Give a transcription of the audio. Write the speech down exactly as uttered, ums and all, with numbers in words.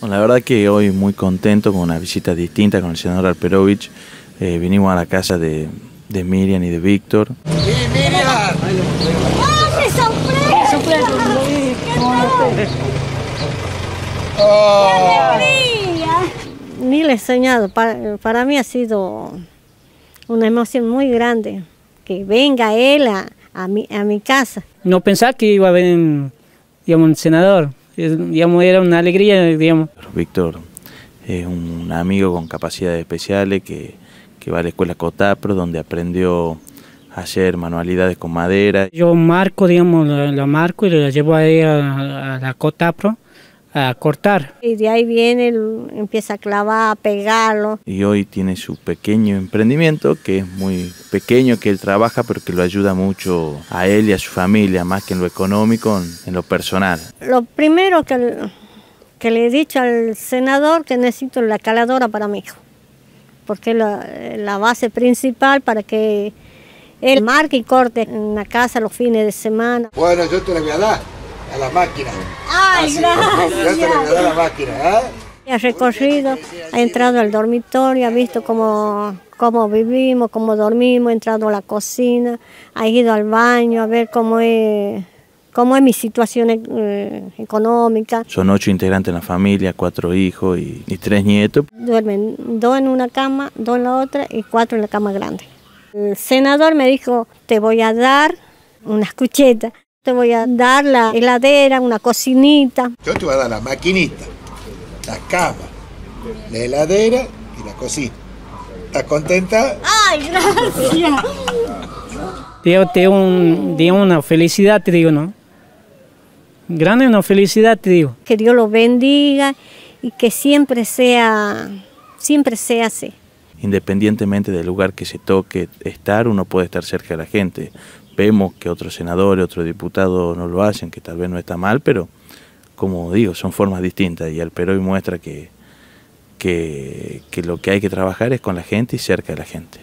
Bueno, la verdad que hoy muy contento con una visita distinta con el senador Alperovich. Eh, vinimos a la casa de, de Miriam y de Víctor. ¡Sí, Miriam! ¡Ah, qué sorpresa! Oh. ¡Qué alegría! Ni le he soñado, para, para mí ha sido una emoción muy grande que venga él a, a, mi, a mi casa. No pensaba que iba a haber, digamos, un senador, digamos, era una alegría, digamos. Víctor es un amigo con capacidades especiales que, que va a la escuela Cotapro, donde aprendió a hacer manualidades con madera. Yo marco, digamos, la, la marco y la llevo ahí a, a la Cotapro a cortar. Y de ahí viene, empieza a clavar, a pegarlo. Y hoy tiene su pequeño emprendimiento, que es muy pequeño, que él trabaja, pero que lo ayuda mucho a él y a su familia, más que en lo económico, en, en lo personal. Lo primero que, que le he dicho al senador que necesito la caladora para mi hijo, porque es la, la base principal para que él marque y corte en la casa los fines de semana. Bueno, yo te la voy a dar a la máquina. ¡Ay, Así, gracias! yo te la voy a dar a la máquina, ¿eh? Ha recorrido, ha entrado al dormitorio, ha visto cómo, cómo vivimos, cómo dormimos, ha entrado a la cocina, ha ido al baño a ver cómo es, cómo es mi situación eh, económica. Son ocho integrantes en la familia, cuatro hijos y, y tres nietos. Duermen dos en una cama, dos en la otra y cuatro en la cama grande. El senador me dijo, te voy a dar unas cuchetas, te voy a dar la heladera, una cocinita. Yo te voy a dar la maquinita, la cama, la heladera y la cocina. ¿Estás contenta? ¡Ay, gracias! Digo, te un, digo, una felicidad, te digo, ¿no? Grande una felicidad, te digo. Que Dios lo bendiga y que siempre sea, siempre sea así. Independientemente del lugar que se toque estar, uno puede estar cerca de la gente. Vemos que otros senadores, otros diputados no lo hacen, que tal vez no está mal, pero como digo, son formas distintas y Alperovich muestra que, que, que lo que hay que trabajar es con la gente y cerca de la gente.